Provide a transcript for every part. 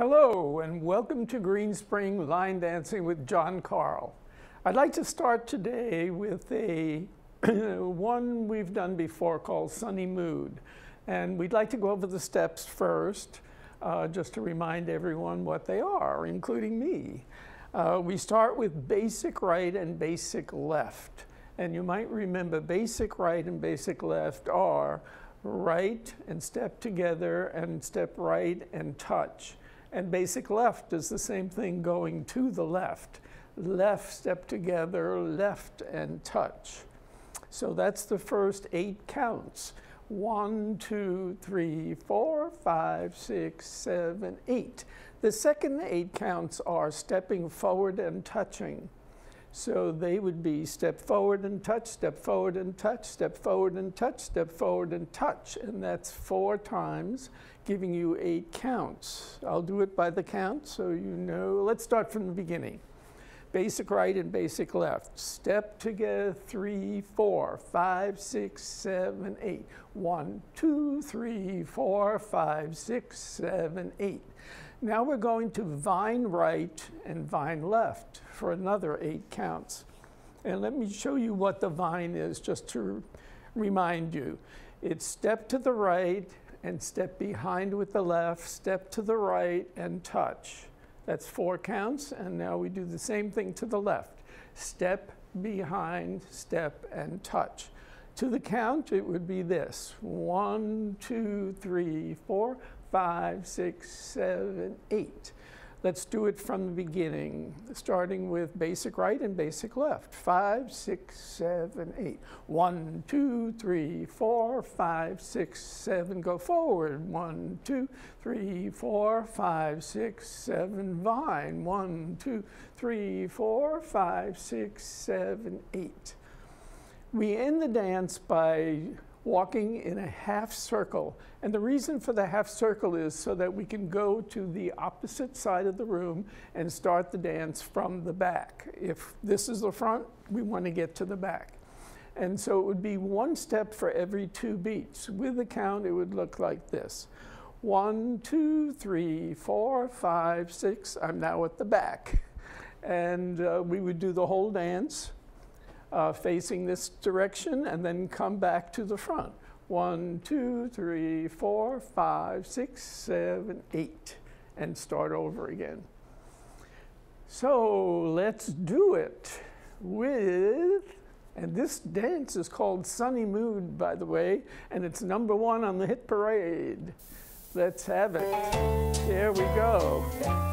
Hello and welcome to Green Spring Line Dancing with John Carle. I'd like to start today with a one we've done before called Sunny Mood. And we'd like to go over the steps first, just to remind everyone what they are, including me. We start with basic right and basic left. And you might remember basic right and basic left are right and step together and step right and touch. And basic left is the same thing going to the left. Left, step together, left, and touch. So that's the first 8 counts. 1, 2, 3, 4, 5, 6, 7, 8. The second 8 counts are stepping forward and touching. So they would be step forward and touch, step forward and touch, step forward and touch, step forward and touch. And that's 4 times, giving you 8 counts. I'll do it by the count so you know. Let's start from the beginning. Basic right and basic left. Step together, 3, 4, 5, 6, 7, 8. 1, 2, 3, 4, 5, 6, 7, 8. Now we're going to vine right and vine left for another 8 counts. And let me show you what the vine is just to remind you. It's step to the right and step behind with the left, step to the right and touch. That's 4 counts, and now we do the same thing to the left. Step, behind, step, and touch. To the count, it would be this. 1, 2, 3, 4, 5, 6, 7, 8. Let's do it from the beginning, starting with basic right and basic left. 5, 6, 7, 8. 1, 2, 3, 4, 5, 6, 7. Go forward. 1, 2, 3, 4, 5, 6, 7. Vine. 1, 2, 3, 4, 5, 6, 7, 8. We end the dance by walking in a half circle. And the reason for the half circle is so that we can go to the opposite side of the room and start the dance from the back. If this is the front, we want to get to the back. And so it would be 1 step for every 2 beats. With the count, it would look like this. 1, 2, 3, 4, 5, 6. I'm now at the back. And we would do the whole dance facing this direction and then come back to the front. 1, 2, 3, 4, 5, 6, 7, 8, and start over again. So let's do it with, and this dance is called Sunny Mood, by the way, and it's #1 on the hit parade. Let's have it. Here we go.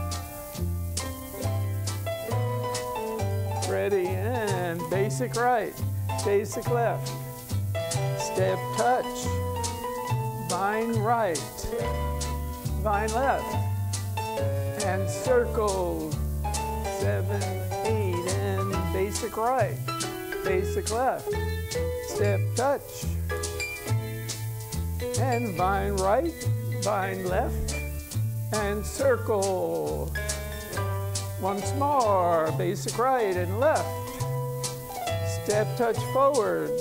Ready, and basic right, basic left, step touch, vine right, vine left, and circle, 7, 8, and basic right, basic left, step touch, and vine right, vine left, and circle. Once more, basic right and left. Step touch forward.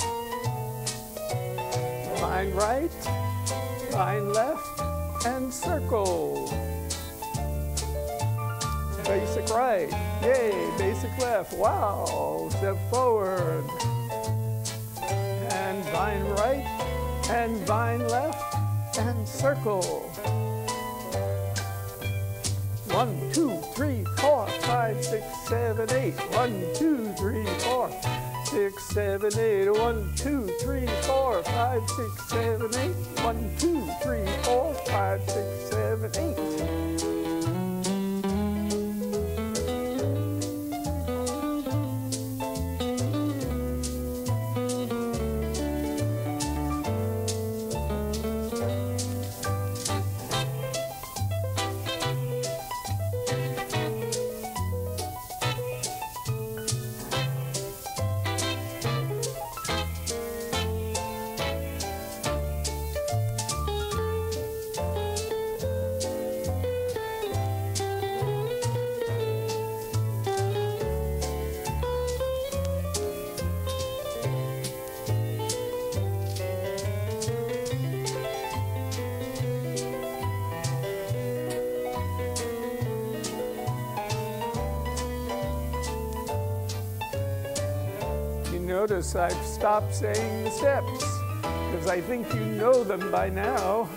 Vine right, vine left, and circle. Basic right, yay, basic left, wow. Step forward. And vine right, and vine left, and circle. 1, 2, 3, 4, 5, 6, 7, 8. 1, 2, 3, 4, 6, 7, 8. 1, 2, 3, 4, 5, 6, 7, 8. 1, 2, 3, 4, 5, 6, 7, 8. notice I've stopped saying the steps, because I think you know them by now.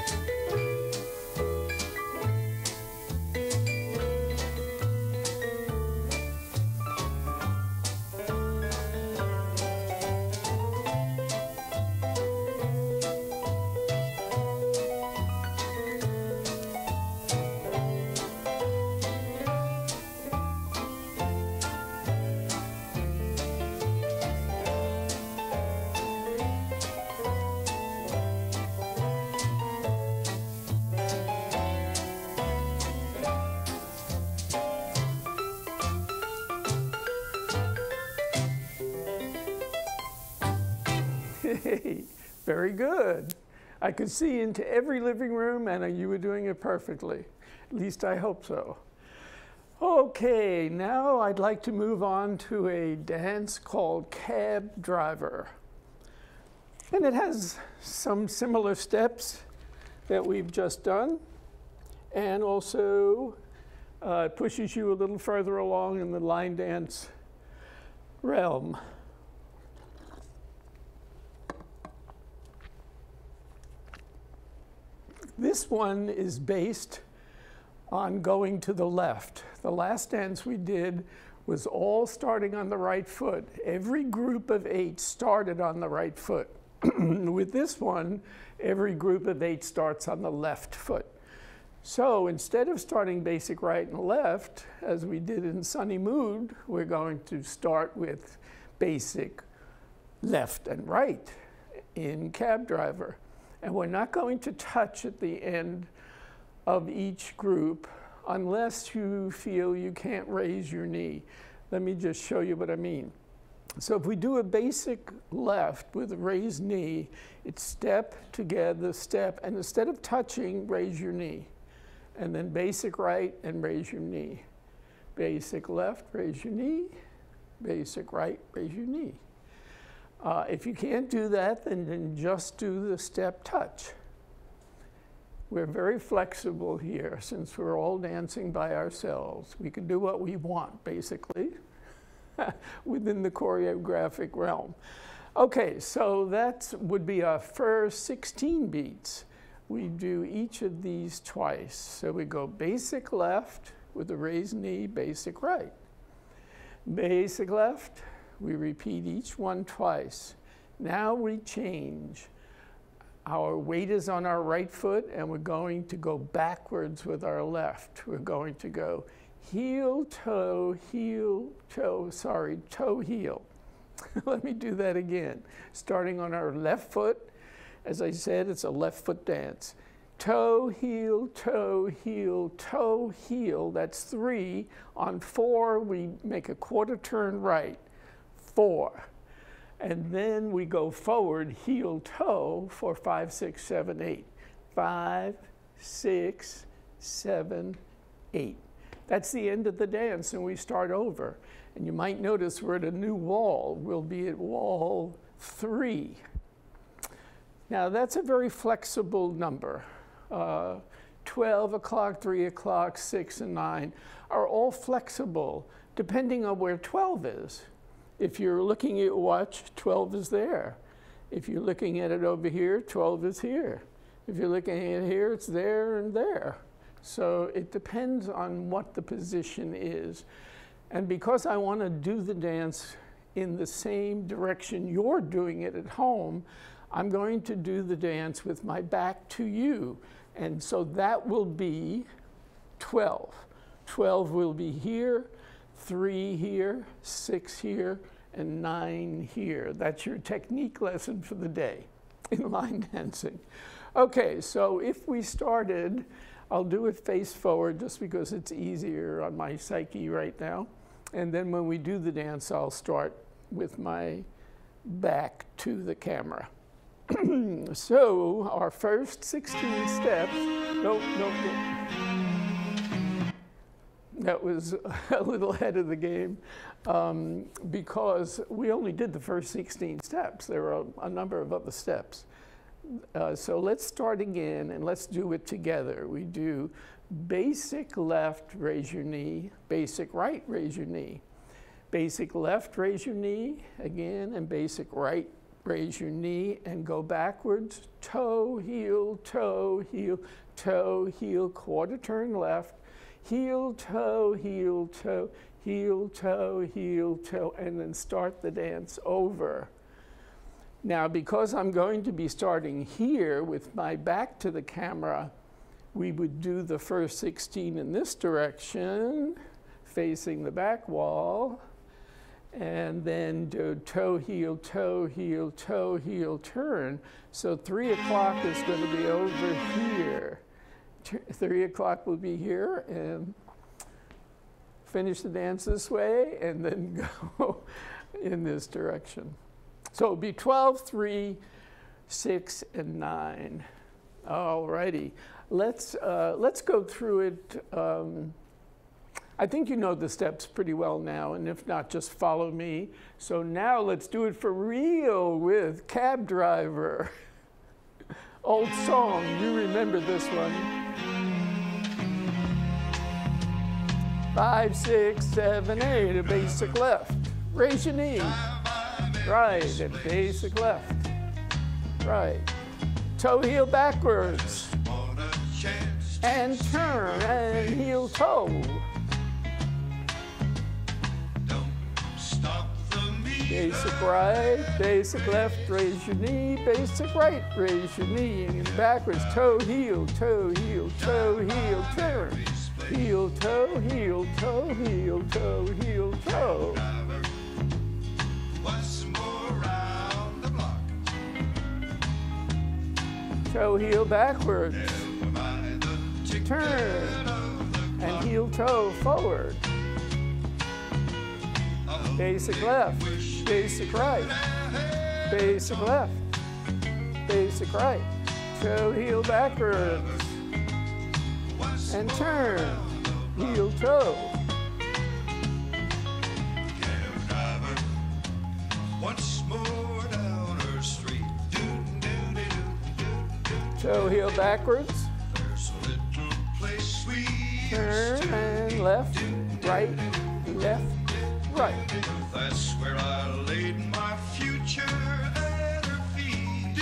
Hey, very good. I could see into every living room, and you were doing it perfectly. At least I hope so. Okay, now I'd like to move on to a dance called Cab Driver. And it has some similar steps that we've just done, and also pushes you a little further along in the line dance realm. This one is based on going to the left. The last dance we did was all starting on the right foot. Every group of 8 started on the right foot. With this one, every group of 8 starts on the left foot. So instead of starting basic right and left, as we did in Sunny Mood, we're going to start with basic left and right in Cab Driver. And we're not going to touch at the end of each group unless you feel you can't raise your knee. Let me just show you what I mean. So if we do a basic left with a raised knee, it's step together, step, and instead of touching, raise your knee. And then basic right and raise your knee. Basic left, raise your knee. Basic right, raise your knee. If you can't do that, then just do the step touch. We're very flexible here since we're all dancing by ourselves. We can do what we want, basically, within the choreographic realm. Okay, so that would be our first 16 beats. We do each of these twice. So we go basic left with a raised knee, basic right. Basic left. We repeat each one twice. Now we change. Our weight is on our right foot, and we're going to go backwards with our left. We're going to go heel, toe, sorry, toe, heel. Let me do that again. Starting on our left foot. As I said, it's a left foot dance. Toe, heel, toe, heel, toe, heel. That's 3. On 4, we make a quarter turn right. 4. And then we go forward, heel, toe, for 5, 6, 7, 8. 5, 6, 7, 8. That's the end of the dance, and we start over. And you might notice we're at a new wall. We'll be at wall 3. Now, that's a very flexible number. 12 o'clock, 3 o'clock, 6, and 9 are all flexible, depending on where 12 is. If you're looking at your watch, 12 is there. If you're looking at it over here, 12 is here. If you're looking at it here, it's there and there. So it depends on what the position is. And because I want to do the dance in the same direction you're doing it at home, I'm going to do the dance with my back to you. And so that will be 12. 12 will be here, 3 here, 6 here, and 9 here. That's your technique lesson for the day in line dancing. Okay, so if we started, I'll do it face forward just because it's easier on my psyche right now. And then when we do the dance, I'll start with my back to the camera. So our first 16 steps, no. That was a little ahead of the game because we only did the first 16 steps. There are a number of other steps. So let's start again and let's do it together. We do basic left, raise your knee, basic right, raise your knee. Basic left, raise your knee again, and basic right, raise your knee and go backwards. Toe, heel, quarter turn left, heel, toe, heel, toe, heel, toe, heel, toe, and then start the dance over. Now, because I'm going to be starting here with my back to the camera, we would do the first 16 in this direction, facing the back wall, and then do toe, heel, turn. So 3 o'clock is going to be over here. 3 o'clock will be here, and finish the dance this way, and then go in this direction. So it'll be 12, 3, 6, and 9. All righty. Let's go through it. I think you know the steps pretty well now, and if not, just follow me. So now let's do it for real with Cab Driver. Old song, you remember this one. 5, 6, 7, 8, a basic left. Raise your knee. Right, and basic left. Right. Toe, heel backwards. And turn, and heel, toe. Basic right, basic left, raise your knee, basic right, raise your knee, and backwards, toe, heel, turn. Heel, toe, heel, toe, heel, toe, heel, toe. Toe, heel backwards. Turn, and heel, toe forward. Basic left, basic right, basic left, basic right. Toe, heel backwards. And turn, heel, toe. Toe, heel backwards. Turn and left, right, left, right. That's where I laid my future at her feet.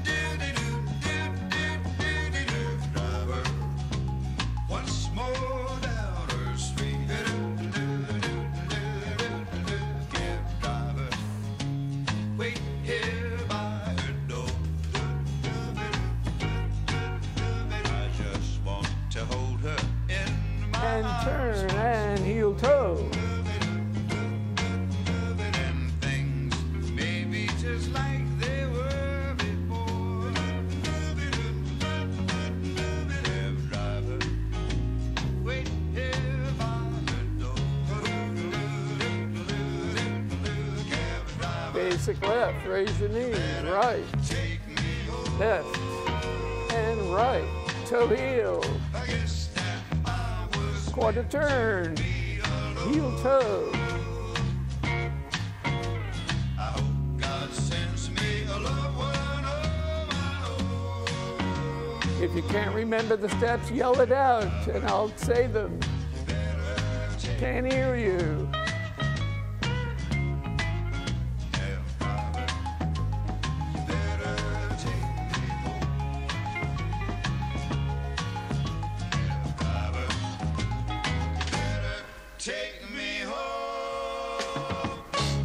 Driver, once more down her street. Cab driver, wait here by her door. I just want to hold her in my And arms. turn and heel, toe. Just like they were before. Cab driver, wait here by the door. Cab driver, Basic left, raise your knee, right, take me home. left, and right. Toe, heel, I guess that I was quarter turn, heel, toe. I hope God sends me a loved one of my own. If you can't remember the steps, yell it out, and I'll say them. Can't hear you. Take me home.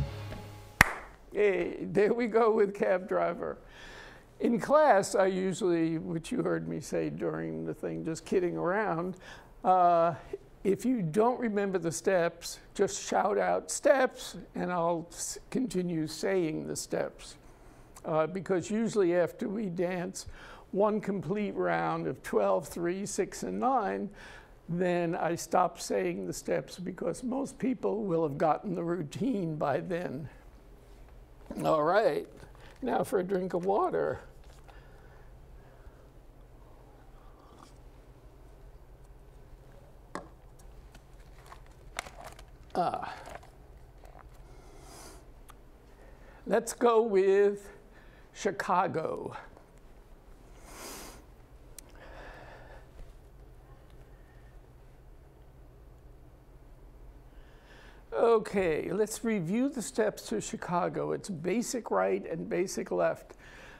Hey, there we go with Cab Driver. In class, I usually, which you heard me say during the thing, just kidding around, if you don't remember the steps, just shout out steps, and I'll continue saying the steps. Because usually after we dance one complete round of 12, 3, 6, and 9, then I stop saying the steps because most people will have gotten the routine by then. All right, now for a drink of water. Let's go with Chicago. Okay, let's review the steps to Chicago. It's basic right and basic left.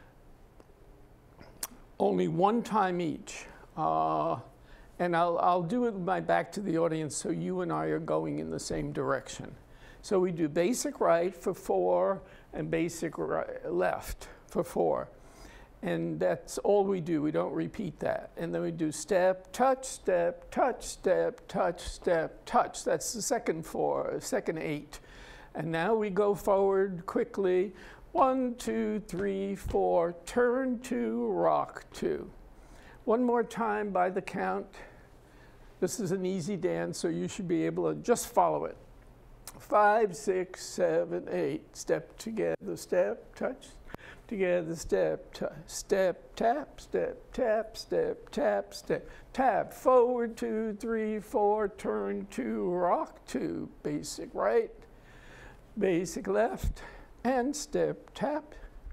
Only one time each. And I'll do it with my back to the audience so you and I are going in the same direction. So we do basic right for 4 and basic left for 4. And that's all we do. We don't repeat that. And then we do step, touch, step, touch, step, touch, step, touch. That's the second 8. And now we go forward quickly. 1, 2, 3, 4, turn 2, rock 2. One more time by the count. This is an easy dance, so you should be able to just follow it. 5, 6, 7, 8. Step together, step, touch. Together, step, step, tap, step, tap, step, tap, step, tap. Forward 2, 3, 4, turn 2, rock 2. Basic right, basic left, and step, tap.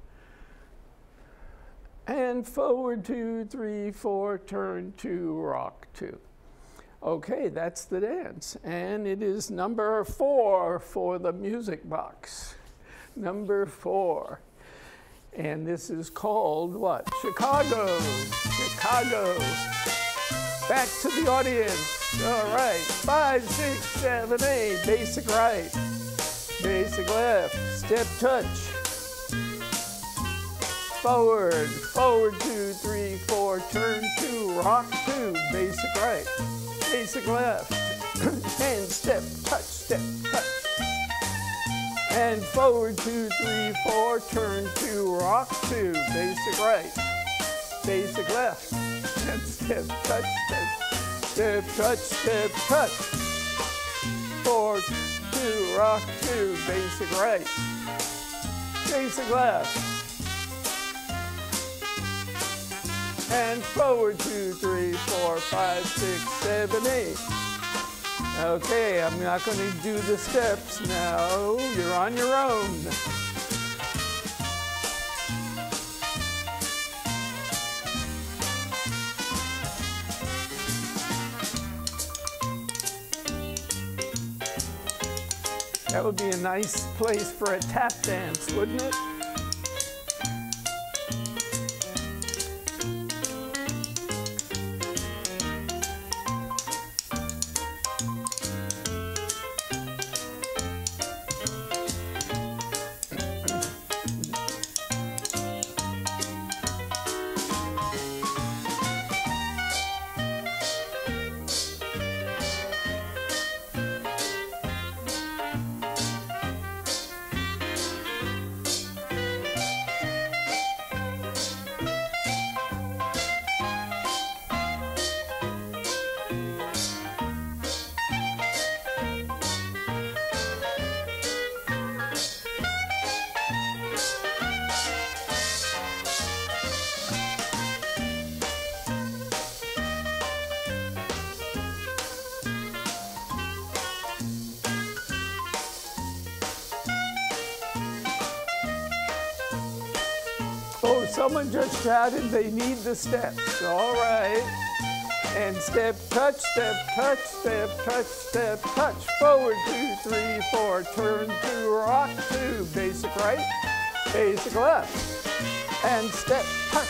And forward 2, 3, 4, turn 2, rock 2. Okay, that's the dance. And it is number 4 for the music box. Number 4. And this is called what? Chicago. Chicago. Back to the audience. All right. 5, 6, 7, 8. Basic right. Basic left. Step touch. Forward. Forward 2, 3, 4. Turn 2. Rock 2. Basic right. Basic left. And step touch. Step touch. And forward 2, 3, 4, turn 2, rock 2, basic right, basic left, and step, touch, step, touch, step, touch. 4, 2, rock 2, basic right, basic left, and forward 2, 3, 4, 5, 6, 7, 8. Okay, I'm not going to do the steps now. You're on your own. That would be a nice place for a tap dance, wouldn't it? Oh, someone just shouted they need the steps. All right. And step, touch, step, touch, step, touch, step, touch. Forward 2, 3, 4, turn 2, rock 2, basic right, basic left. And step, touch.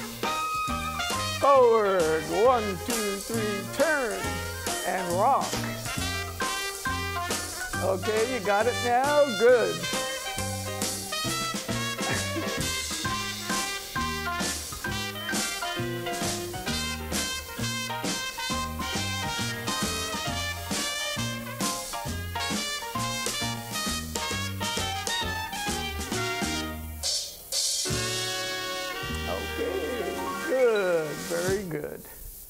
Forward, 1, 2, 3, turn, and rock. Okay, you got it now? Good. Very good.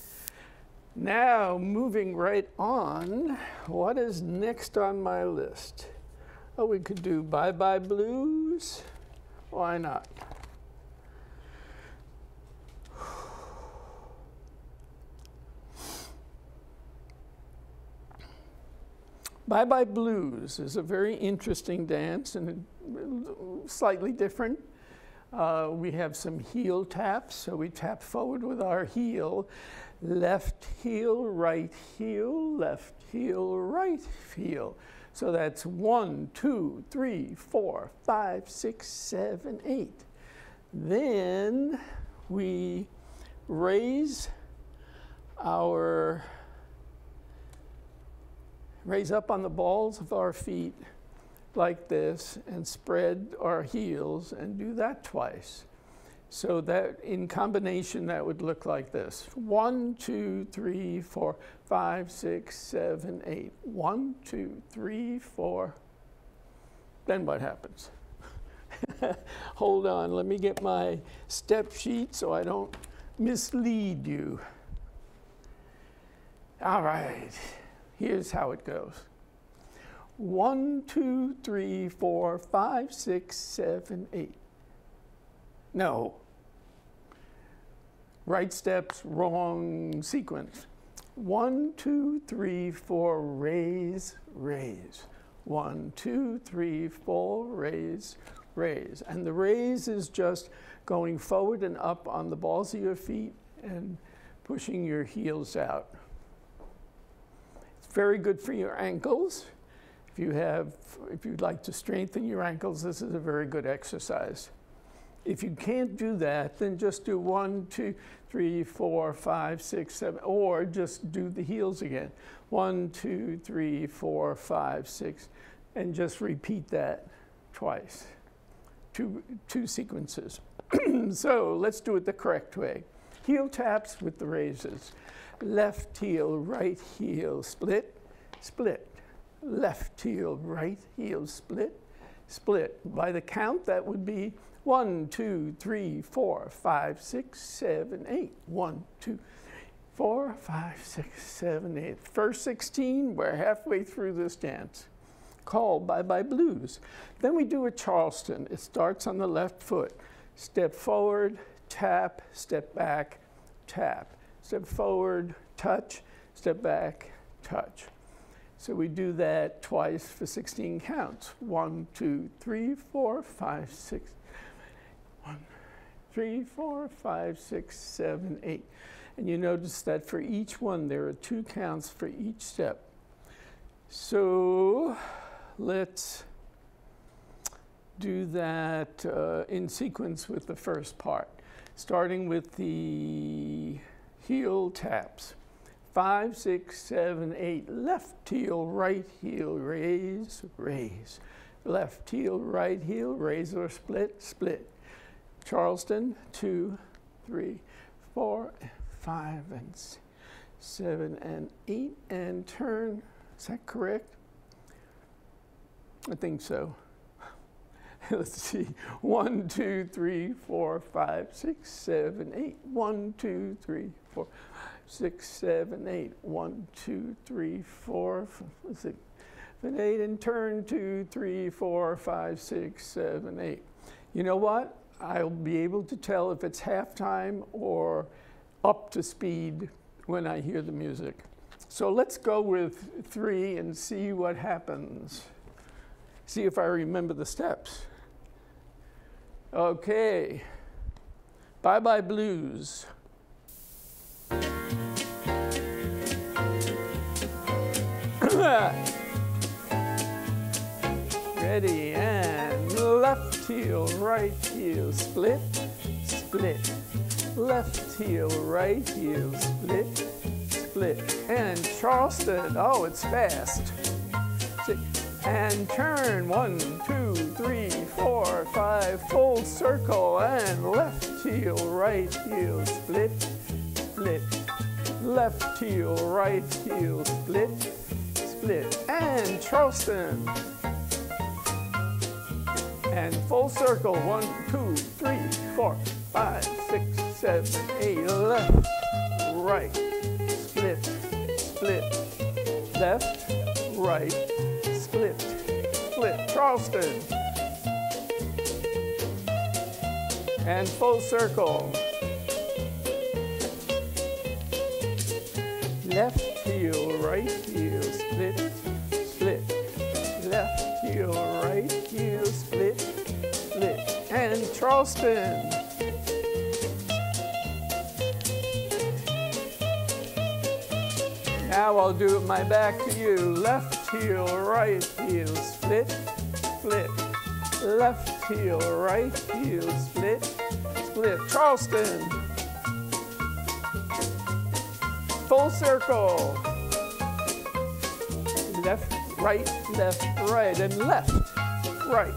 Now, moving right on, what is next on my list? Oh, we could do Bye Bye Blues. Why not? Bye Bye Blues is a very interesting dance and slightly different. We have some heel taps, so we tap forward with our heel. Left heel, right heel, left heel, right heel. So that's 1, 2, 3, 4, 5, 6, 7, 8. Then we raise up on the balls of our feet like this and spread our heels and do that twice. So that in combination, that would look like this. 1, 2, 3, 4, 5, 6, 7, 8. 1, 2, 3, 4. Then what happens? Hold on, let me get my step sheet so I don't mislead you. All right, here's how it goes. 1, 2, 3, 4, 5, 6, 7, 8. No. Right steps, wrong sequence. 1, 2, 3, 4, raise, raise. 1, 2, 3, 4, raise, raise. And the raise is just going forward and up on the balls of your feet and pushing your heels out. It's very good for your ankles. If you'd like to strengthen your ankles, this is a very good exercise. If you can't do that, then just do 1, 2, 3, 4, 5, 6, 7, or just do the heels again. 1, 2, 3, 4, 5, 6, and just repeat that twice. Two sequences. So let's do it the correct way. Heel taps with the raises. Left heel, right heel, split, split. Left heel, right heel, split, split. By the count, that would be 1, 2, 3, 4, 5, 6, 7, 8. 1, 2, 4, 5, 6, 7, 8. First 16, we're halfway through this dance. Called Bye Bye Blues. Then we do a Charleston. It starts on the left foot. Step forward, tap, step back, tap. Step forward, touch, step back, touch. So we do that twice for 16 counts. 1, 2, 3, 4, 5, 6. 1, 3, 4, 5, 6, 7, 8. And you notice that for each one, there are 2 counts for each step. So let's do that in sequence with the first part, starting with the heel taps. 5, 6, 7, 8. Left heel, right heel, raise, raise. Left heel, right heel, raise or split, split. Charleston, 2, 3, 4, 5, and 6, 7, and 8, and turn. Is that correct? I think so. Let's see. 1, 2, 3, 4, 5, 6, 7, 8. 1, 2, 3, 4, 6, 7, 8. 1, 2, 3, 4, 6, 7, 8. And turn 2, 3, 4, 5, 6, 7, 8. You know what? I'll be able to tell if it's halftime or up to speed when I hear the music. So let's go with 3 and see what happens. See if I remember the steps. Okay. Bye Bye Blues. Ready, and left heel, right heel, split, split. Left heel, right heel, split, split. And Charleston, oh, it's fast. And turn, 1, 2, 3, 4, 5, full circle, and left heel, right heel, split, split. Left heel, right heel, split, split. And Charleston. And full circle, 1, 2, 3, 4, 5, 6, 7, 8. Left, right, split, split. Left, right, split, split. Charleston. And full circle. Left heel, right heel, split, split. Left heel, right heel, split, split. And Charleston. Now I'll do my back to you. Left left heel, right heel, split, split. Left heel, right heel, split, split. Charleston. Full circle. Left, right, and left, right.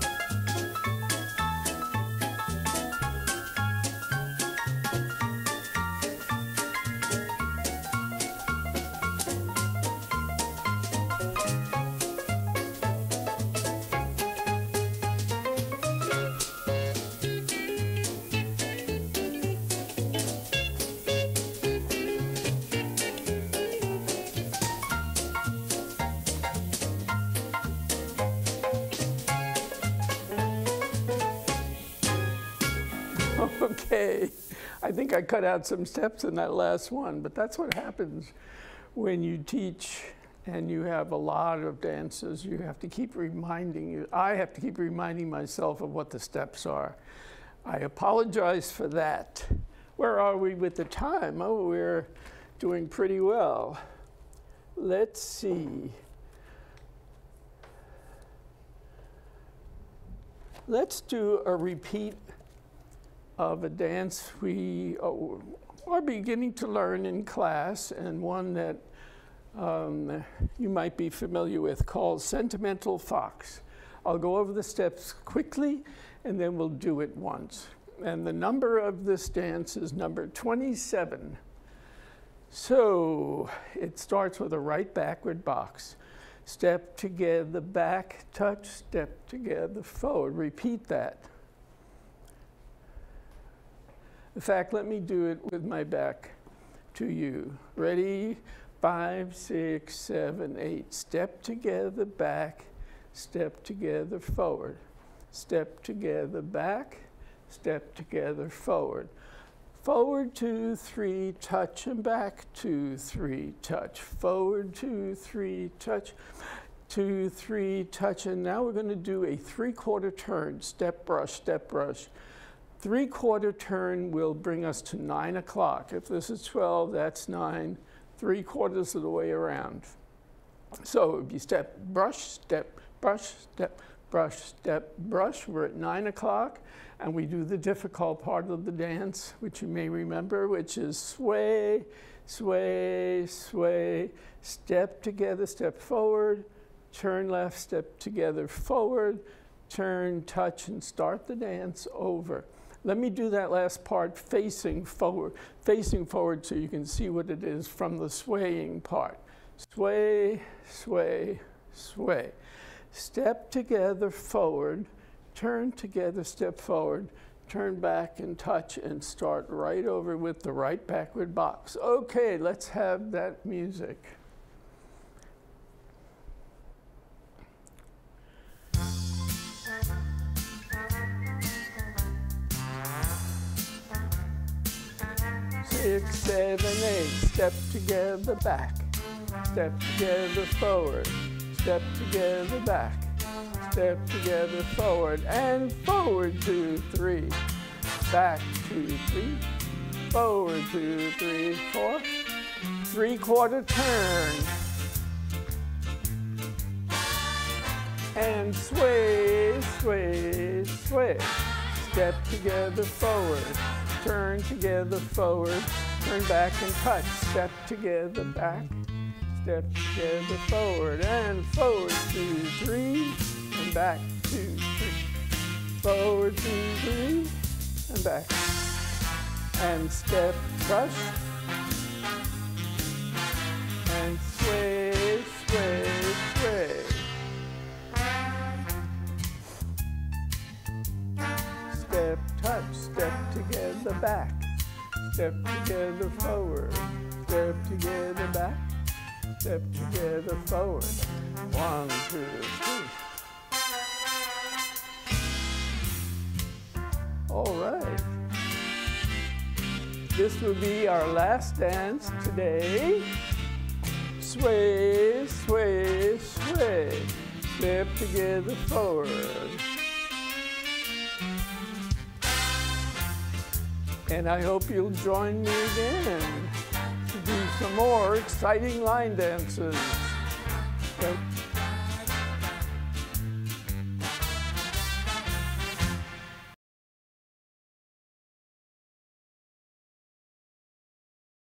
Okay, I think I cut out some steps in that last one, but that's what happens when you teach and you have a lot of dances. You have to keep reminding I have to keep reminding myself of what the steps are. I apologize for that. Where are we with the time? Oh, we're doing pretty well. Let's see. Let's do a repeat of a dance we are beginning to learn in class, and one that you might be familiar with, called Sentimental Fox. I'll go over the steps quickly and then we'll do it once. And the number of this dance is number 27. So it starts with a right backward box. Step together, back, touch, step together, forward. Repeat that. In fact, let me do it with my back to you. Ready? 5, 6, 7, 8. Step together, back, step together, forward. Step together, back, step together, forward. Forward, 2, 3, touch, and back, 2, 3, touch. Forward, 2, 3, touch, 2, 3, touch. And now we're going to do a 3/4 turn. Step, brush, step, brush. 3/4 turn will bring us to 9 o'clock. If this is 12, that's 9, 3/4 of the way around. So if you step, brush, step, brush, step, brush, step, brush, we're at 9 o'clock, and we do the difficult part of the dance, which you may remember, which is sway, sway, sway, step together, step forward, turn left, step together, forward, turn, touch, and start the dance over. Let me do that last part facing forward so you can see what it is from the swaying part. Sway, sway, sway. Step together, forward, turn together, step forward, turn back and touch, and start right over with the right backward box. Okay, let's have that music. Six, 7, 8. Step together, back. Step together, forward. Step together, back. Step together, forward. And forward, 2, 3. Back, 2, 3. Forward, 2, 3, 4. 3/4 turn. And sway, sway, sway. Step together, forward. Turn together, forward, turn back and touch. Step together, back, step together, forward, and forward, 2, 3, and back, 2, 3. Forward, 2, 3, and back. And step, brush, and sway, sway, sway. Step, touch, step together, back, step together, forward, step together, back, step together, forward. 1, 2, 3. All right. This will be our last dance today. Sway, sway, sway. Step together, forward. And I hope you'll join me again to do some more exciting line dances.